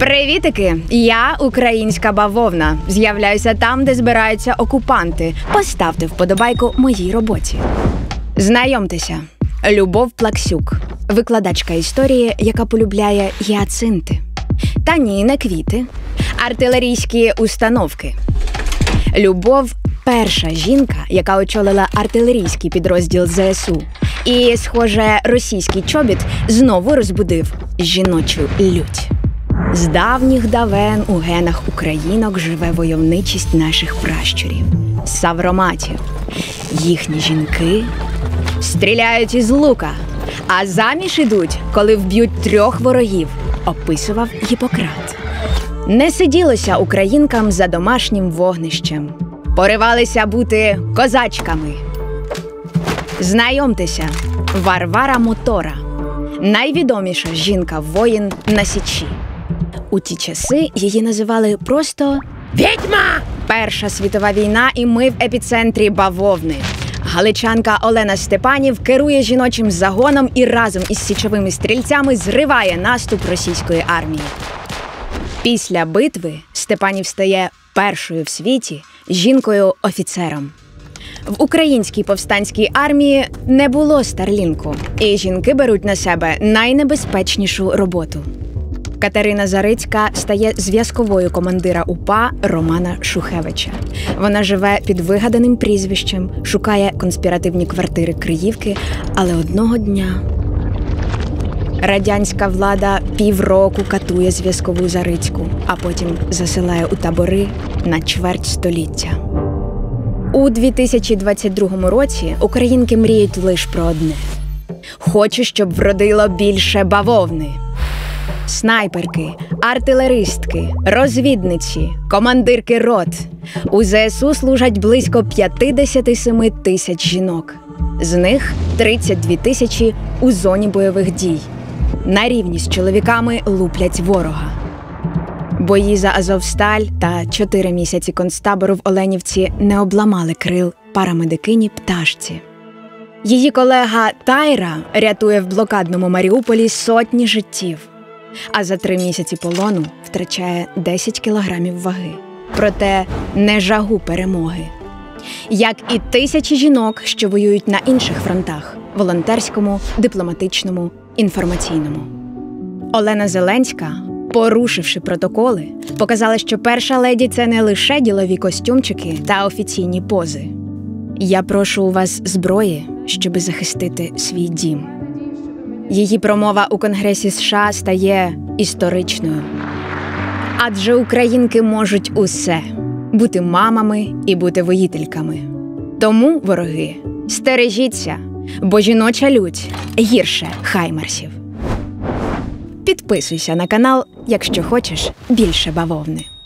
Привітики! Я українська бавовна. З'являюся там, де збираються окупанти. Поставте вподобайку моїй роботі. Знайомтеся. Любов Плаксюк. Викладачка історії, яка полюбляє гіацинти. Та ні, не квіти. Артилерійські установки. Любов – перша жінка, яка очолила артилерійський підрозділ ЗСУ. І, схоже, російський чобіт знову розбудив жіночу лють. З давніх давен у генах українок живе войовничість наших пращурів – савроматів. Їхні жінки стріляють із лука, а заміж ідуть, коли вб'ють 3 ворогів, описував Гіппократ. Не сиділося українкам за домашнім вогнищем. Поривалися бути козачками. Знайомтеся, Варвара Мотора. Найвідоміша жінка-воїн на Січі. У ті часи її називали просто «Відьма!». Перша світова війна, і ми в епіцентрі бавовни. Галичанка Олена Степанів керує жіночим загоном і разом із січовими стрільцями зриває наступ російської армії. Після битви Степанів стає першою в світі жінкою-офіцером. В українській повстанській армії не було старлінку, і жінки беруть на себе найнебезпечнішу роботу. Катерина Зарицька стає зв'язковою командира УПА Романа Шухевича. Вона живе під вигаданим прізвищем, шукає конспіративні квартири Криївки, але одного дня радянська влада півроку катує зв'язкову Зарицьку, а потім засилає у табори на чверть століття. У 2022 році українки мріють лише про одне – хочу, щоб вродило більше бавовни. Снайперки, артилеристки, розвідниці, командирки рот. У ЗСУ служать близько 57 тисяч жінок. З них 32 тисячі у зоні бойових дій. На рівні з чоловіками луплять ворога. Бої за Азовсталь та 4 місяці концтабору в Оленівці не обламали крил парамедикині Пташці. Її колега Тайра рятує в блокадному Маріуполі сотні життів. А за 3 місяці полону втрачає 10 кілограмів ваги. Проте не жагу перемоги. Як і тисячі жінок, що воюють на інших фронтах – волонтерському, дипломатичному, інформаційному. Олена Зеленська, порушивши протоколи, показала, що перша леді – це не лише ділові костюмчики та офіційні пози. «Я прошу у вас зброї, щоби захистити свій дім». Її промова у Конгресі США стає історичною. Адже українки можуть усе – бути мамами і бути воїтельками. Тому, вороги, стережіться, бо жіноча лють гірше хаймерсів. Підписуйся на канал, якщо хочеш більше бавовни.